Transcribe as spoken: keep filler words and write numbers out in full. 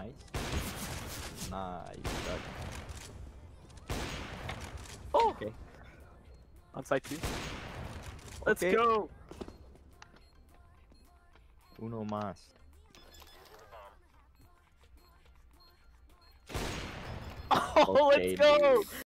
Nice. Nice. Oh! Okay. On site two. Let's Okay. go! Uno más. Oh, Okay, let's go! dude.